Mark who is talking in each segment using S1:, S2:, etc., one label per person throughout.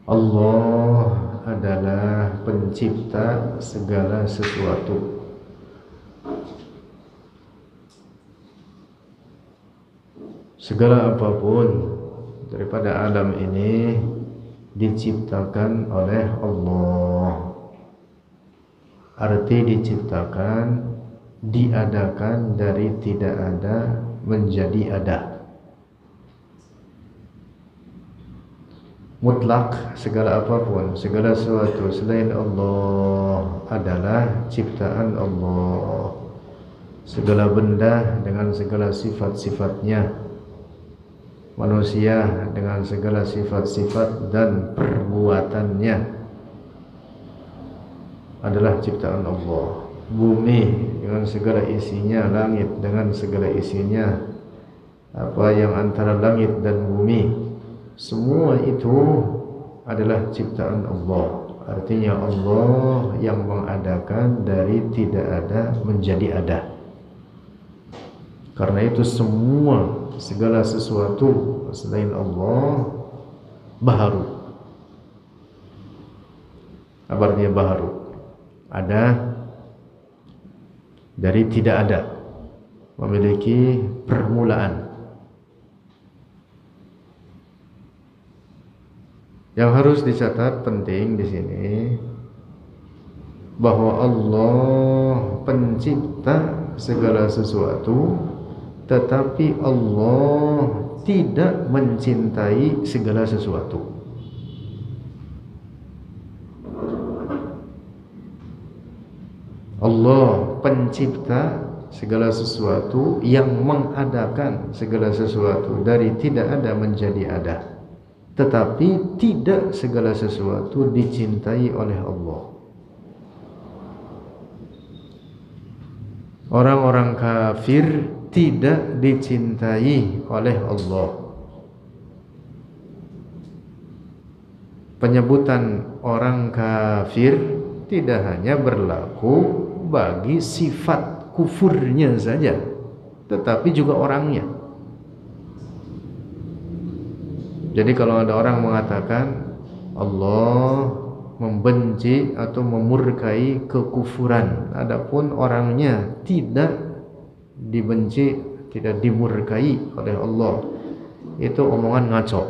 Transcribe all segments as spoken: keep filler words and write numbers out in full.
S1: Allah adalah pencipta segala sesuatu. Segala apapun daripada alam ini diciptakan oleh Allah. Arti diciptakan, diadakan dari tidak ada menjadi ada. Mutlak segala apapun, segala sesuatu selain Allah adalah ciptaan Allah. Segala benda dengan segala sifat-sifatnya, manusia dengan segala sifat-sifat dan perbuatannya adalah ciptaan Allah. Bumi dengan segala isinya, langit dengan segala isinya, apa yang antara langit dan bumi, semua itu adalah ciptaan Allah. Artinya Allah yang mengadakan dari tidak ada menjadi ada. Karena itu semua segala sesuatu selain Allah baharu. Apa artinya baharu? Ada dari tidak ada, memiliki permulaan. Yang harus dicatat penting di sini bahwa Allah pencipta segala sesuatu, tetapi Allah tidak mencintai segala sesuatu. Allah pencipta segala sesuatu yang mengadakan segala sesuatu dari tidak ada menjadi ada. Tetapi tidak segala sesuatu dicintai oleh Allah. Orang-orang kafir tidak dicintai oleh Allah. Penyebutan orang kafir tidak hanya berlaku bagi sifat kufurnya saja, tetapi juga orangnya. Jadi kalau ada orang mengatakan Allah membenci atau memurkai kekufuran, adapun orangnya tidak dibenci, tidak dimurkai oleh Allah, itu omongan ngaco.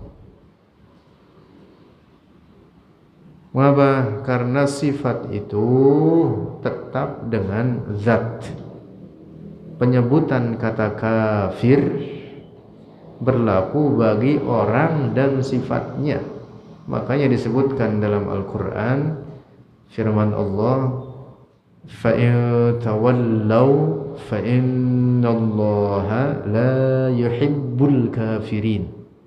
S1: Mengapa? Karena sifat itu tetap dengan zat. Penyebutan kata kafir berlaku bagi orang dan sifatnya. Makanya disebutkan dalam Al-Quran firman Allah, فَإِن تَوَلَّوْا فَإِنَّ اللَّهَ لَا يُحِبُّ الْكَافِرِينَ.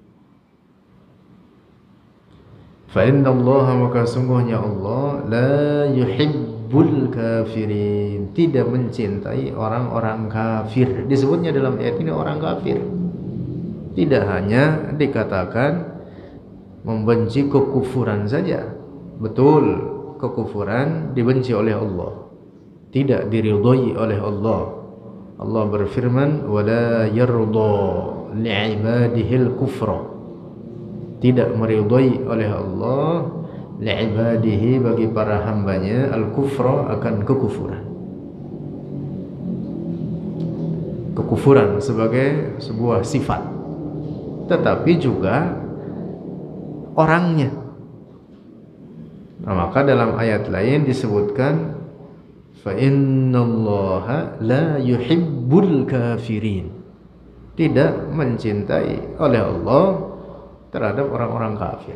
S1: فَإِنَّ اللَّهَ maka sungguhnya Allah لَا يُحِبُّ الْكَافِرِينَ, tidak mencintai orang-orang kafir. Disebutnya dalam ayat ini orang kafir. Tidak hanya dikatakan membenci kekufuran saja. Betul, kekufuran dibenci oleh Allah, tidak diridhai oleh Allah. Allah berfirman, wala yarda li'ibadihil kufra, tidak meridhai oleh Allah li'ibadihi bagi para hambanya al-kufra akan kekufuran. Kekufuran sebagai sebuah sifat, tetapi juga orangnya. Nah, maka dalam ayat lain disebutkan fa innallaha la yuhibbul kafirin, tidak mencintai oleh Allah terhadap orang-orang kafir.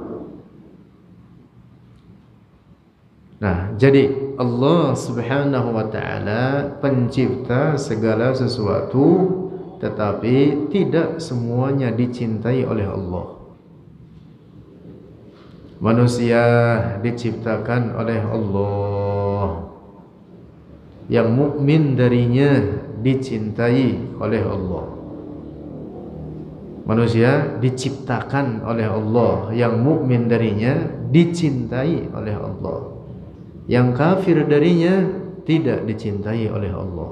S1: Nah, jadi Allah Subhanahu wa taala pencipta segala sesuatu, tetapi tidak semuanya dicintai oleh Allah. Manusia diciptakan oleh Allah, yang mukmin darinya dicintai oleh Allah. Manusia diciptakan oleh Allah, yang mukmin darinya dicintai oleh Allah. Yang kafir darinya tidak dicintai oleh Allah.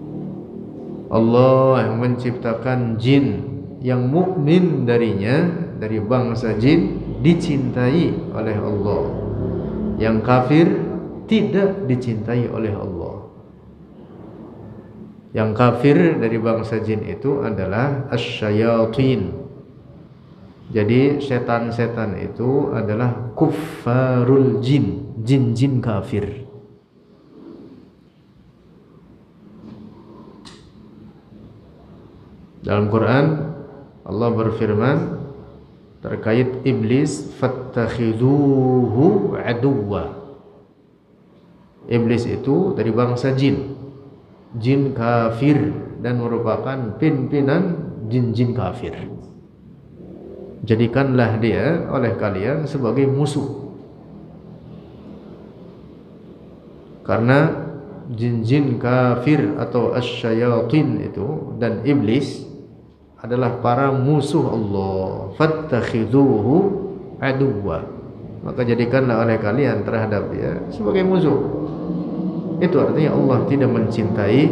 S1: Allah yang menciptakan jin, yang mukmin darinya dari bangsa jin dicintai oleh Allah. Yang kafir tidak dicintai oleh Allah. Yang kafir dari bangsa jin itu adalah asyayatin. Jadi setan-setan itu adalah kuffarul jin, jin-jin kafir. Dalam Quran Allah berfirman terkait iblis, fattakhiduhu aduwwa. Iblis itu dari bangsa jin, jin kafir, dan merupakan pimpinan jin-jin kafir. Jadikanlah dia oleh kalian sebagai musuh. Karena jin-jin kafir atau asyayatin itu dan iblis adalah para musuh Allah. Fattakhiduhu aduwwa. Maka jadikanlah oleh kalian terhadap dia sebagai musuh. Itu artinya Allah tidak mencintai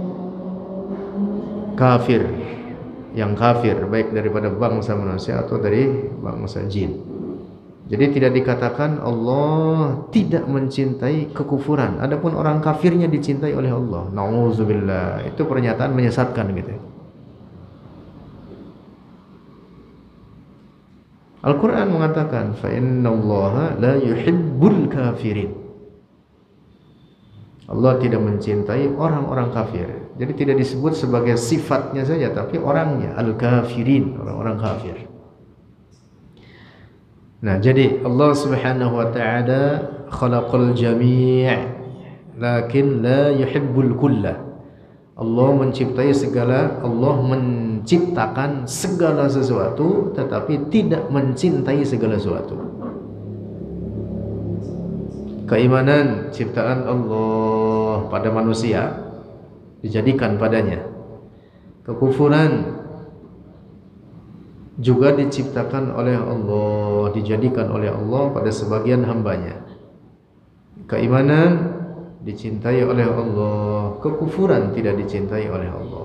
S1: kafir, yang kafir, baik daripada bangsa manusia atau dari bangsa jin. Jadi tidak dikatakan Allah tidak mencintai kekufuran, adapun orang kafirnya dicintai oleh Allah. Nauzubillah. Itu pernyataan menyesatkan gitu. Al-Quran mengatakan fa innallaha la yuhibbul kafirin. Allah tidak mencintai orang-orang kafir. Jadi tidak disebut sebagai sifatnya saja, tapi orangnya, al-kafirin, orang-orang kafir. Nah, jadi Allah Subhanahu wa taala khalaqal jami' lakin la yuhibbul kullah. Allah menciptai segala, Allah menciptakan segala sesuatu tetapi tidak mencintai segala sesuatu. Keimanan ciptaan Allah pada manusia dijadikan padanya. Kekufuran juga diciptakan oleh Allah, dijadikan oleh Allah pada sebagian hambanya. Keimanan dicintai oleh Allah, kekufuran tidak dicintai oleh Allah.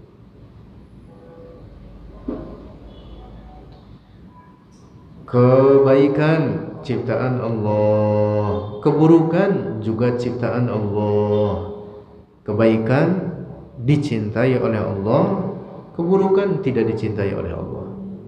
S1: Kebaikan ciptaan Allah, keburukan juga ciptaan Allah. Kebaikan dicintai oleh Allah, keburukan tidak dicintai oleh Allah.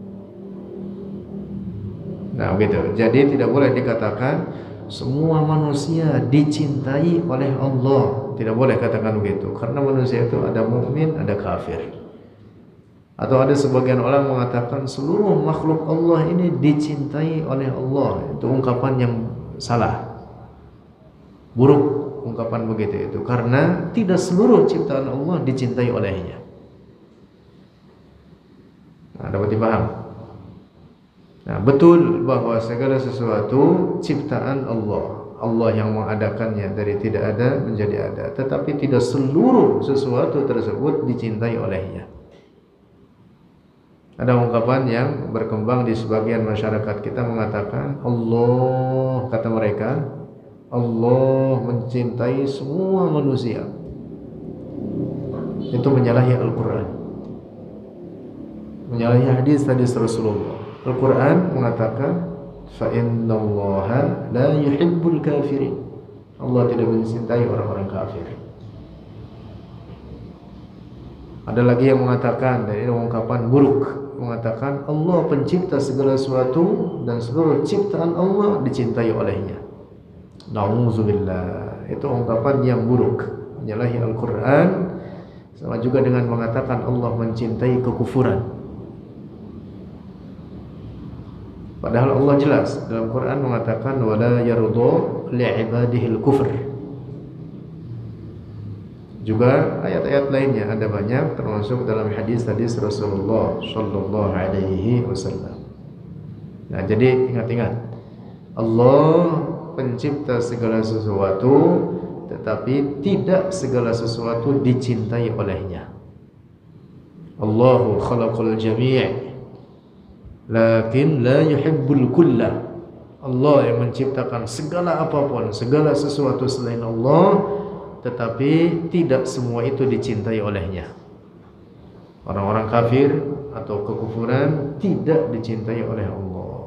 S1: Nah begitu. Jadi tidak boleh dikatakan semua manusia dicintai oleh Allah. Tidak boleh katakan begitu, karena manusia itu ada mukmin, ada kafir. Atau ada sebagian orang mengatakan seluruh makhluk Allah ini dicintai oleh Allah. Itu ungkapan yang salah, buruk ungkapan begitu itu, karena tidak seluruh ciptaan Allah dicintai olehnya. Nah, dapat dipaham? Nah, betul bahwa segala sesuatu ciptaan Allah, Allah yang mengadakannya dari tidak ada menjadi ada, tetapi tidak seluruh sesuatu tersebut dicintai olehnya. Ada ungkapan yang berkembang di sebagian masyarakat kita mengatakan Allah, kata mereka, Allah mencintai semua manusia. Itu menyalahi Al-Quran, menyalahi hadis-hadis Rasulullah. Al-Quran mengatakan fa innallaha la yuhibbul kafirin. Allah tidak mencintai orang-orang kafir. Ada lagi yang mengatakan, dan ini ungkapan buruk, mengatakan Allah pencipta segala sesuatu dan seluruh ciptaan Allah dicintai olehnya. Nauzubillah. Itu ungkapan yang buruk, menyalahi Al-Quran. Sama juga dengan mengatakan Allah mencintai kekufuran. Padahal Allah jelas dalam Quran mengatakan wala yarda li'ibadihil kufr. Juga ayat-ayat lainnya ada banyak, termasuk dalam hadis-hadis Rasulullah sallallahu alaihi wasallam. Nah, jadi ingat-ingat, Allah pencipta segala sesuatu, tetapi tidak segala sesuatu dicintai olehnya. Allahu khalaqal jami' lakin la yuhibbul kullah. Allah yang menciptakan segala apapun, segala sesuatu selain Allah, tetapi tidak semua itu dicintai olehnya. Orang-orang kafir atau kekufuran tidak dicintai oleh Allah.